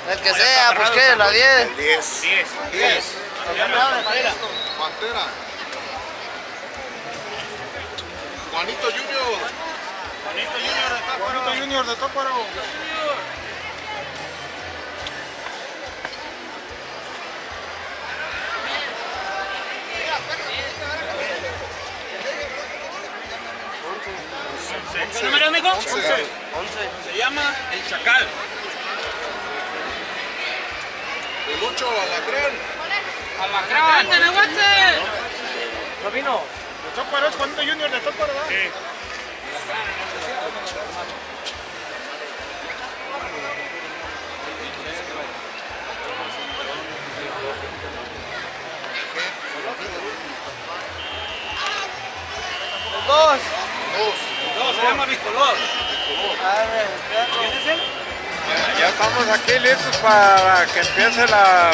El que sea, pues qué, la 10. 10. 10. Pantera. Juanito Junior. Juanito Junior de Tócuaro. ¿Qué número, amigo? 11. Se llama El Chacal. El 8, Alacrán. ¡Alacrán de Nahuatl! ¿No vino? De Tócuaro, es Juanito Junior de Tócuaro, ¿verdad? Sí. Dos. Se llama Bicolor. ¿Quién es él? Ya estamos aquí listos para que empiece la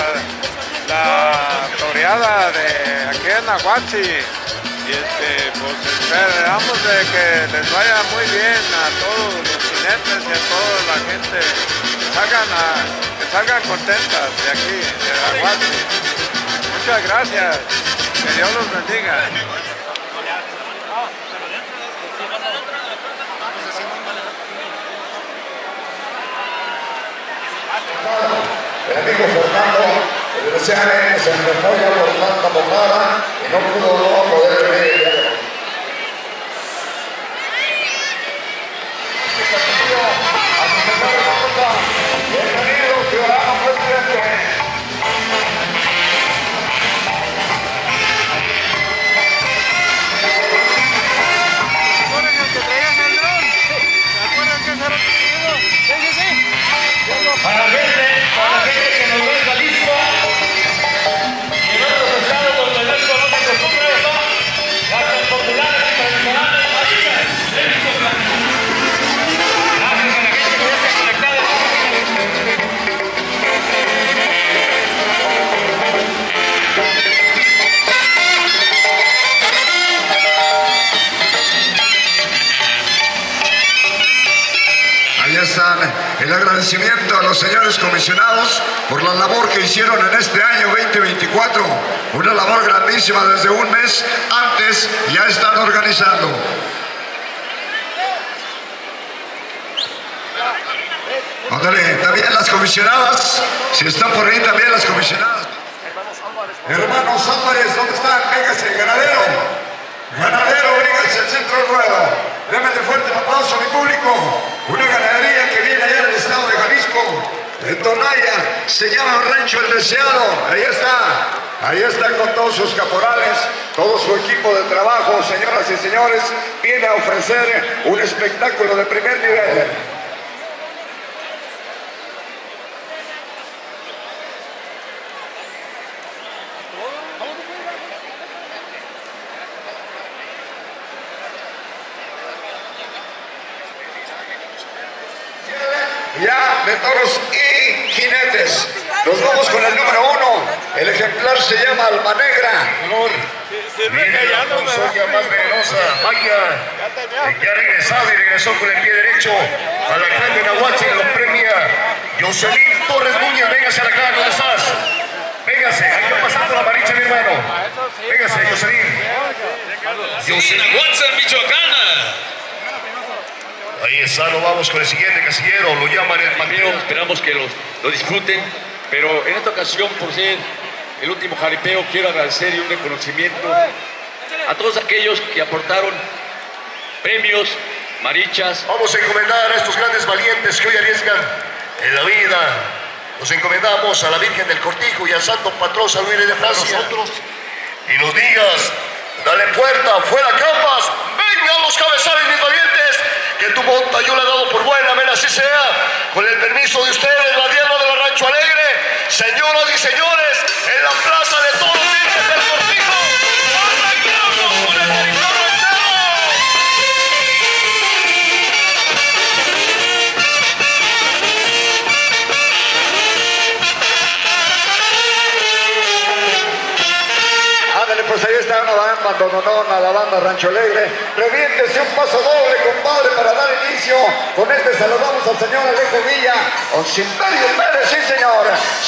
toreada de aquí en Nahuatl. Y pues esperamos de que les vaya muy bien a todos los jinetes y a toda la gente, que salgan contentas de aquí, de Nahuatl. Muchas gracias, que Dios los bendiga. El amigo Fernando, desgraciadamente se enfermó ya por tanta pomada y no pudo poder venir el día de hoy. Bienvenido, ciudadano presidente. Para la gente que nos ve en Jalisco y en otros estados donde el resto no se acostumbra, son las populares y tradicionales marillas de Michoacán. Gracias a la gente que ya está conectada. Ahí están el agradecimiento a los señores comisionados por la labor que hicieron en este año 2024. Una labor grandísima desde un mes antes, ya están organizando. Ándale, también las comisionadas, si están por ahí también las comisionadas. Hermanos Álvarez, ¿dónde están? Véngase, ganadero. Ganadero, véngase al centro del ruedo. Démele fuerte el aplauso a mi público. Una ganadería que viene allá del estado de Jalisco, de Tonaya, se llama Rancho El Deseado. Ahí está con todos sus caporales, todo su equipo de trabajo, señoras y señores, viene a ofrecer un espectáculo de primer nivel. Ya de toros y jinetes. Nos vamos con el número 1. El ejemplar se llama Alma Negra. Viene la consoña más venenosa. Vaya. Ya regresado y regresó con el pie derecho. Alacrán de Nahuatl lo premia Jocelyn Torres Muñoz. Véngase, Alacrán, ¿dónde estás? Véngase, ahí está pasando la maricha, mi hermano. Véngase, Jocelyn. Nahuatl, Michoacán. Ahí está, nos vamos con el siguiente casillero, lo llaman el panteón. Esperamos que lo disfruten, pero en esta ocasión, por ser el último jaripeo, quiero agradecer y un reconocimiento a todos aquellos que aportaron premios, marichas. Vamos a encomendar a estos grandes valientes que hoy arriesgan en la vida. Nos encomendamos a la Virgen del Cortijo y al Santo Patrón San Luis de Francia. Y nos digas, dale puerta, fuera campas, vengan los cabezales, mis valientes. Que tu monta yo le he dado por buena, amén, así sea. Con el permiso de ustedes, la diabla de la Rancho Alegre, señoras y señores, en la plaza de todos los Virgen del Cortijo, arrancamos con el territorio entero. Ándale, pues ahí está una bandononón a la banda Rancho Alegre. Reviéntese un paso doble, compadre, para dar inicio. Con este saludamos al señor Alejo Villa, con Silverio Pérez, sí señor.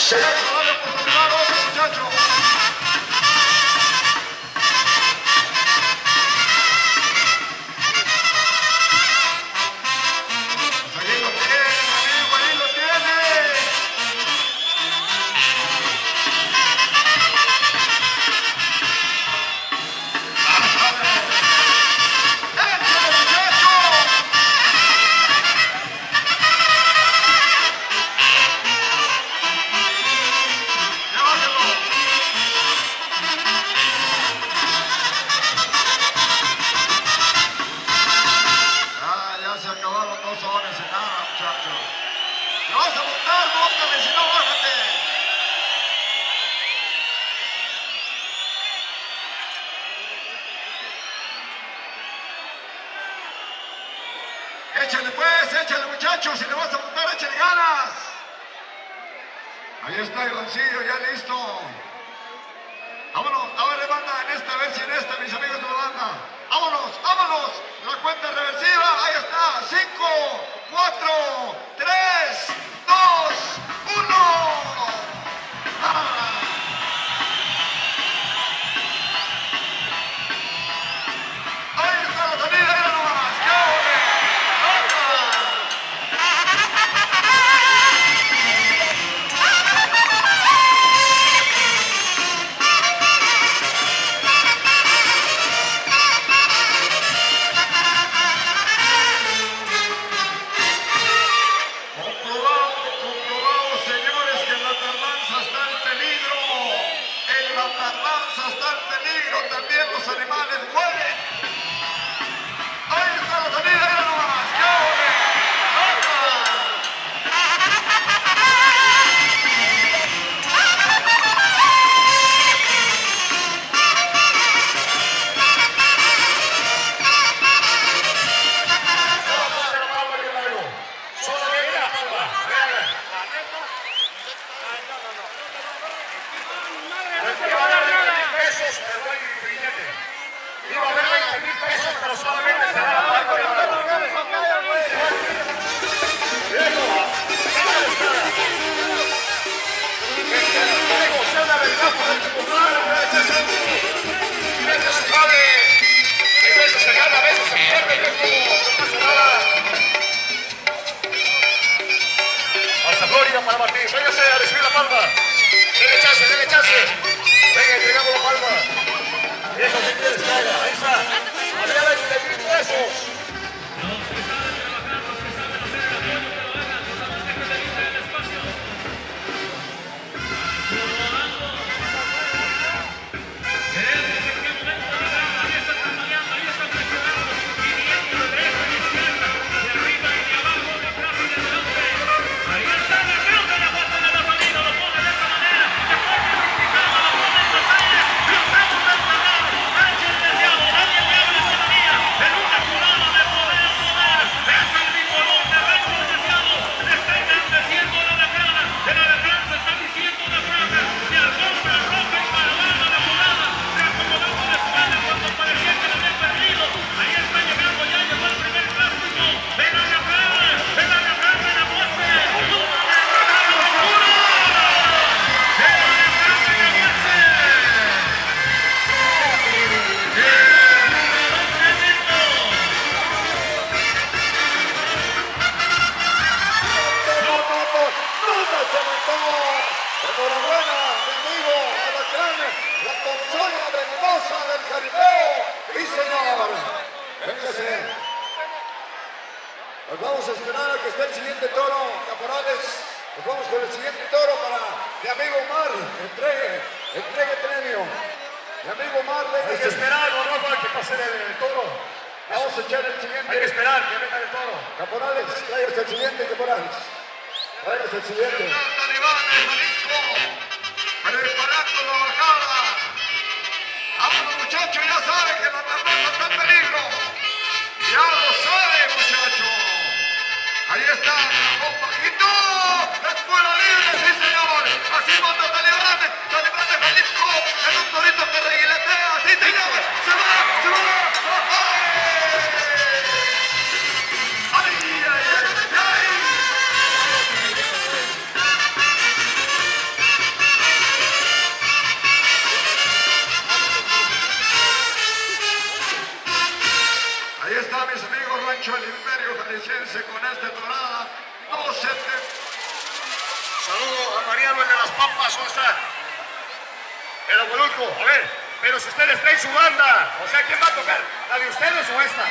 Échale pues, échale muchachos, si le vas a montar, échale ganas. Ahí está Ivancillo, ya listo. Vámonos, a ver banda, en esta vez y en esta, mis amigos de la banda. Vámonos, vámonos, la cuenta reversiva, ahí está, 5, 4, 3, 2, 1. Ahí está la salida, ahí nomás, también los animales mueren. Ahí está la salida, era nomás. Hasta Florida para Martín. Véngase a recibir la palma. Dele chance, dele chance. Venga, entregamos la palma. Eso sí quieres que haga. Ahí está. Había 20,000 pesos. Enhorabuena, mi amigo Alacrán, la consola venenosa del jaripeo. ¡Sí, señor! Véngase. Nos vamos a esperar a que esté el siguiente toro, caporales. Nos vamos con el siguiente toro para mi amigo Omar. Entregue premio. Mi amigo Omar, hay que esperar, no para que pase el toro. Vamos a echar el siguiente. Hay que esperar que venga el toro. Caporales, tráigase el siguiente, caporales. Tráigase el siguiente. Preparando la bajada. Vámonos, muchachos, ya saben que la tardanza está en peligro. Ya lo saben, muchachos. Ahí está, con bajito. Es fuera libre, sí, señor. Así manda Talibán de Jalisco. Es un torito que reguiletea, sí, te lleva, se va. ¡Ay, ay, ay! Ahí está, mis amigos, Rancho El Imperio Jalisciense con esta torada. Saludo a Mariano, el de las papas, ¿dónde está? El abuelito, a ver, pero si ustedes traen su banda, o sea, ¿quién va a tocar? ¿La de ustedes o esta?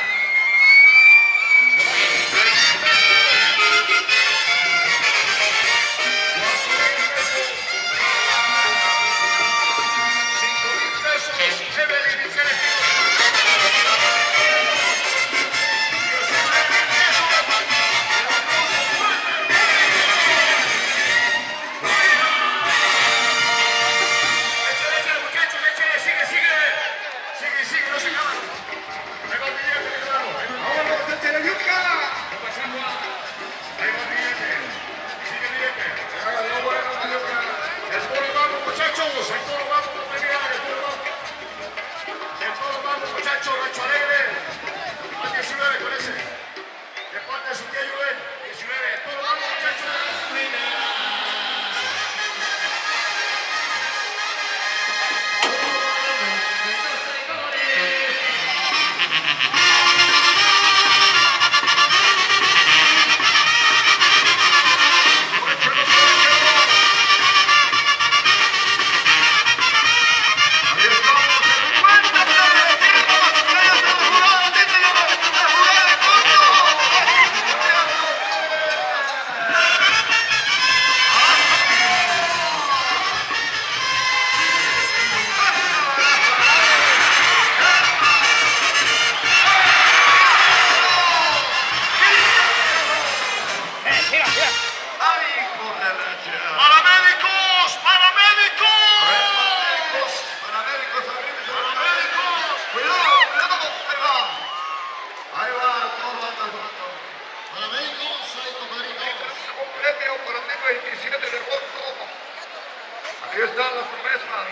Ahí están las promesas.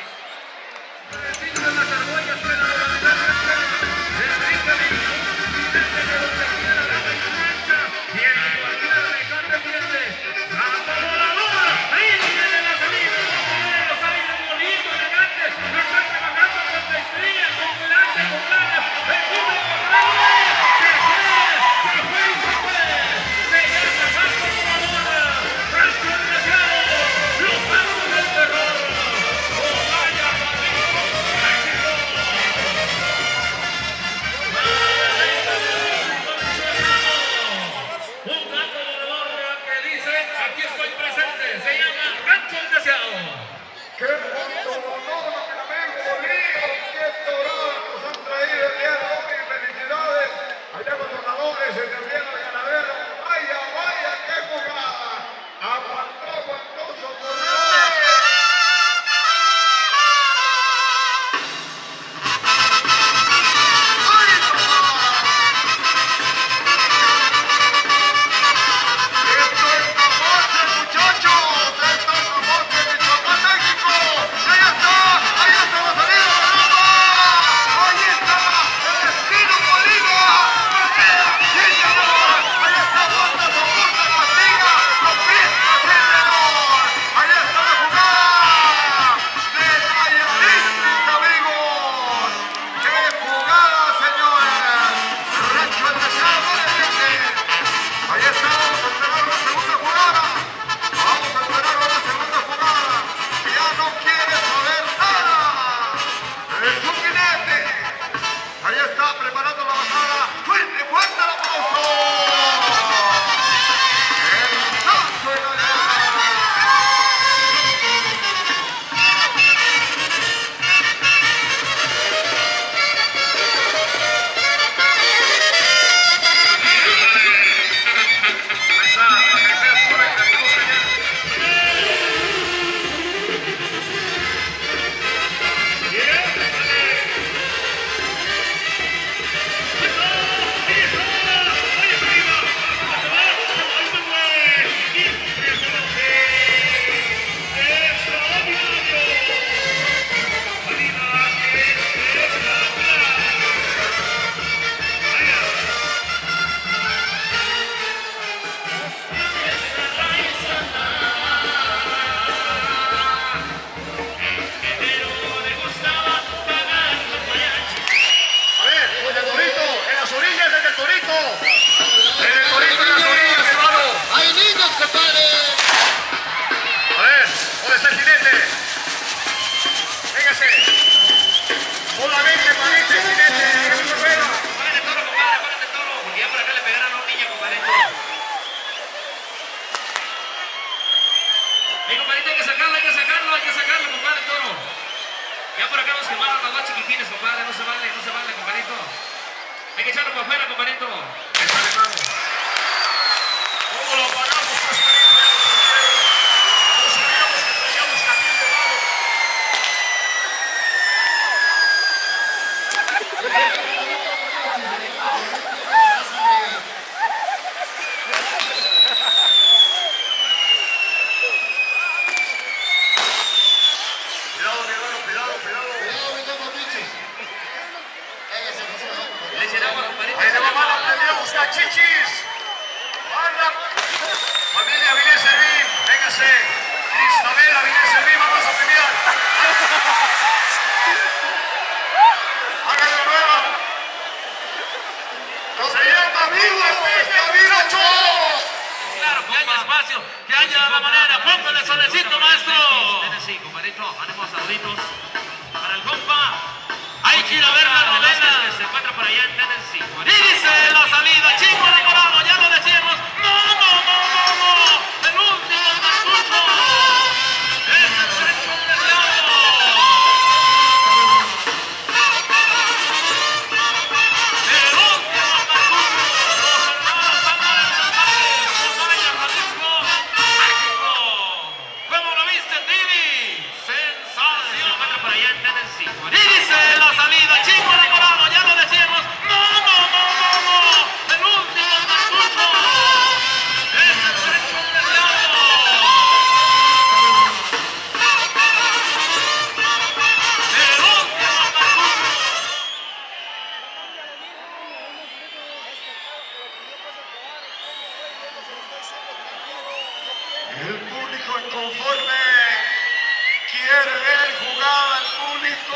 Los compadre, no se vale, compadrito. Hay que echarlo por afuera, compadrito. ¿Cómo lo pagamos, Cascarito? No sabíamos que traíamos capiel de malo. Cuidado, mi hermano, cuidado. Le echen agua, compadrito. Ahí le va mala prendida a buscar chichis. Manda. Familia Avilés Servín, véngase. Cristabel Avilés Servín, vamos a premiar. Háganlo nueva. Se llama Viva muchachos. Claro, que haya espacio, que haya la manera. Póngale solecito, maestro. Sí, compadrito, haremos saluditos para el compa. Hay que ir a ver la novena que se encuentra por allá en Tennessee. Y dice la salida, chico enamorado, ya lo decíamos. No. El último cartucho es el derecho deseado. El último cartucho, los hermanos Álvarez González, Montaña, Jalisco, México. ¿Cómo lo viste, Didi? Sensación. Se encuentra por allá en Tennessee. Y dice la salida, chico enamorado, ya lo decíamos. No. El último cartucho es el derecho deseado. El último cartucho. El público inconforme quiere ver jugar al público.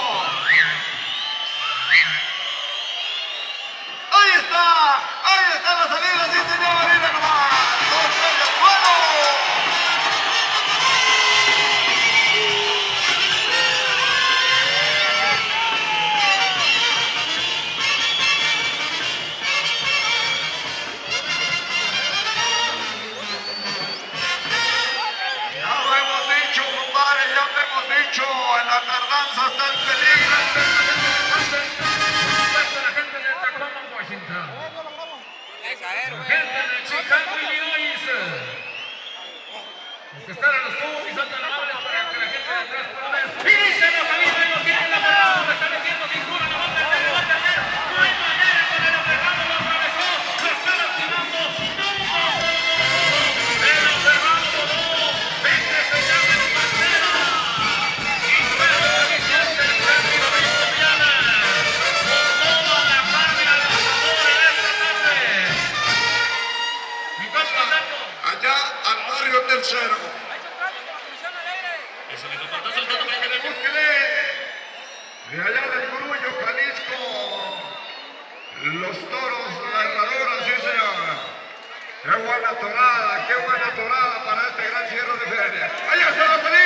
Ahí está la salida, sí señor, mira nomás. 2, 3, ¡bueno! Ya lo hemos dicho, compadre, ya lo hemos dicho, en la tardanza está el peligro. La gente de Tacoma, Washington. Gente de Chicago, Illinois. Los que están a los tubos y son tan amables para que la gente de atrás pueda ver. Y dice la salida y lo tiene la parada. Me está metiendo cintura, no va a perder, no va a perder. No hay manera con el aferrado, lo atravesó, lo está lastimando. El aferrado voló. Vete, se llama en bandera. Y luego de Vicente, el término de Viana. Con toda la carne al asador en esta tarde. Mi compa Tato. Allá al barrio tercero. Eso me compartió soltando para que me busque. Búsquele. De allá del Grullo, Jalisco. Los toros, la herradura, sí señor. Qué buena torada para este gran cierre de feria. Allá está la salida.